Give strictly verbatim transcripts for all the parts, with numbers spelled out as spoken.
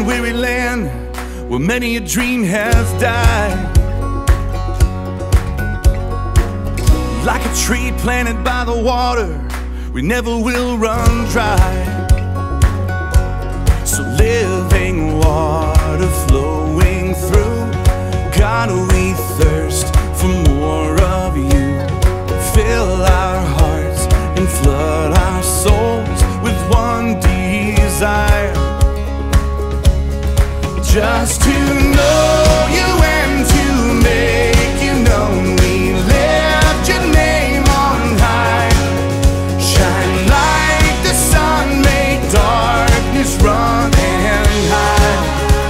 in weary land where many a dream has died. Like a tree planted by the water, we never will run dry. So living water flowing through, God, we thirst for more of you. Fill our hearts and flood our souls with one desire, just to know you and to make you known. We lift your name on high. Shine like the sun, make darkness run and hide.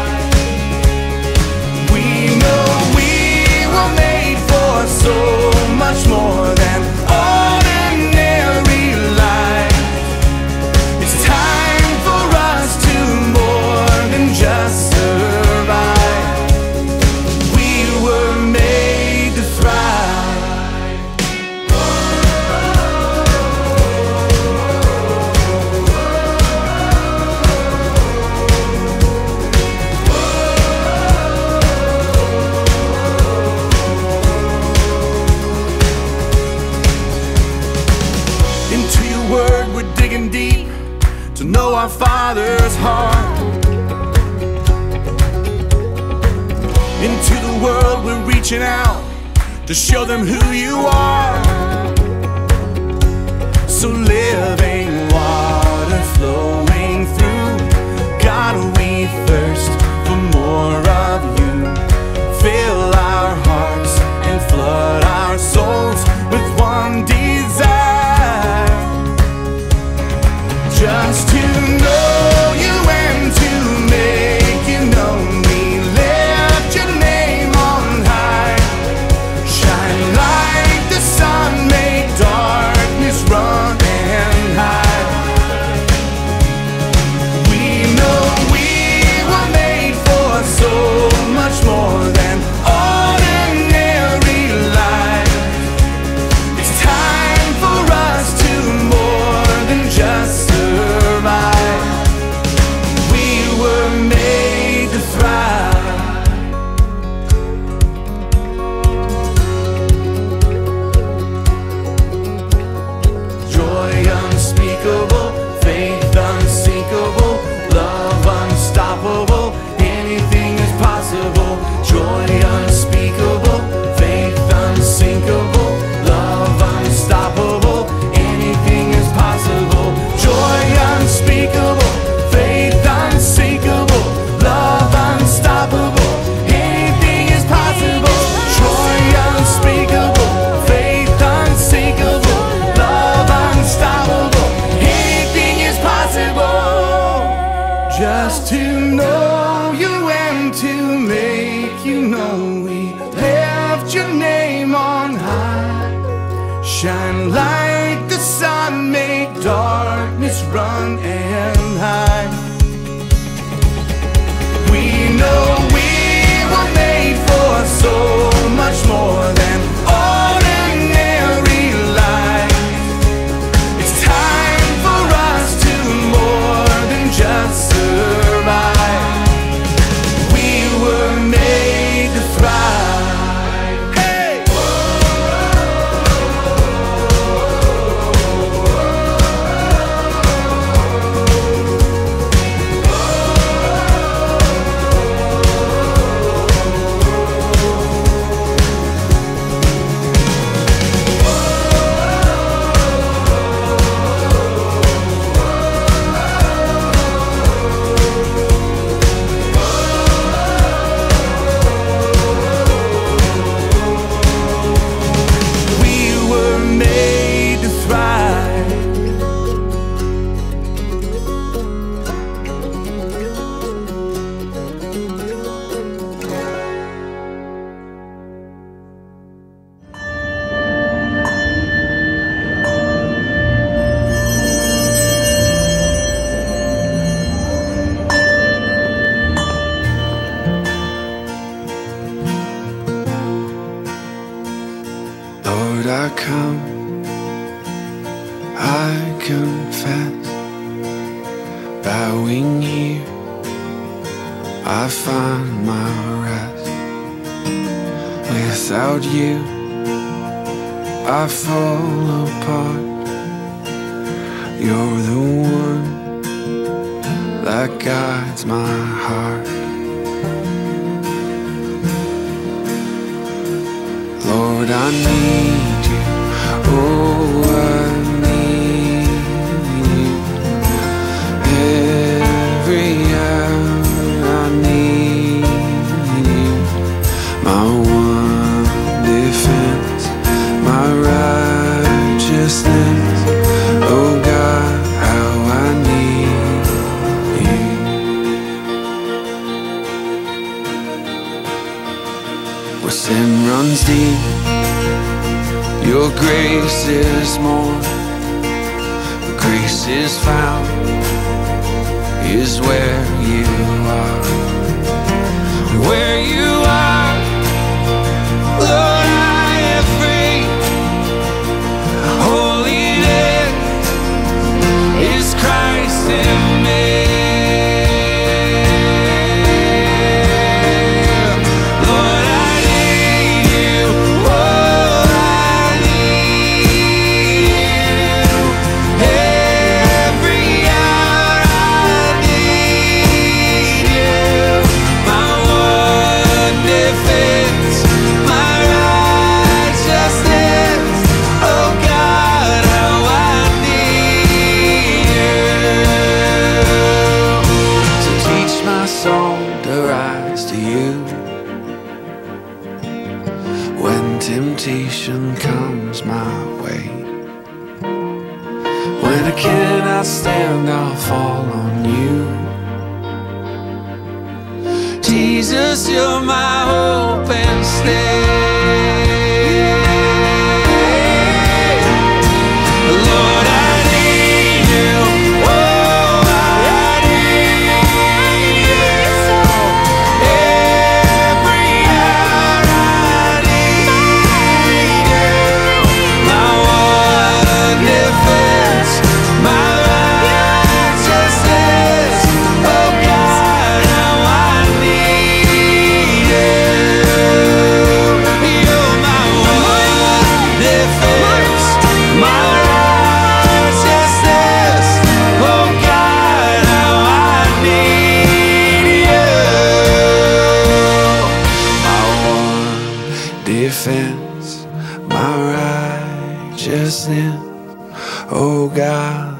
We know we were made for so much more than ordinary life. It's time for us to more than just survive. We were made to thrive. Into your word we're digging deep to know our Father's heart. Into the world we're reaching out to show them who you are. So living water flowing through, God, we thirst for more of you. Fill our hearts and flood our souls with one desire, just to know you and to make you known. We lift your name on high. Shine like the sun, make darkness run and hide. We know we were made for so much more than ordinary life. It's time for us to more than just survive. We were made to thrive. Joy unspeakable, faith unsinkable, love unstoppable, anything is possible. Joy unspeakable, faith unsinkable, love unstoppable, anything is possible. Joy unspeakable, faith unsinkable, love unstoppable, anything is possible. Joy unspeakable, faith unsinkable, love unstoppable, anything is possible. Just to know you and to make you known, we lift your name on high. Shine like the sun, make darkness run and hide. We know we were made for so much more than ordinary life. It's time for us to more than just survive. We were made to thrive. Hey! I find my rest. Without you, I fall apart. You're the one that guides my heart. Lord, I need you. Oh, I need you. Every hour I need you. My one defense, my righteousness. Oh God, how I need you. Where sin runs deep, your grace is more. Where grace is found is where you are. Where you are, Lord, I am free. Holiness is Christ in me. Lord, I need you. Oh, I need you. Every hour I need you. My one defense, my righteousness. Oh God, how I need you. So teach my soul to rise to you. When temptation comes my way, when I cannot stand, I'll fall on you. Jesus, you're my hope and stay. Lord, I need you. Oh, I need you. Every hour I need you. My one defense, my righteousness. Oh God, how I need you. You're my one defense, my righteousness. Oh God, how I need you. My one defense, my righteousness. Oh God,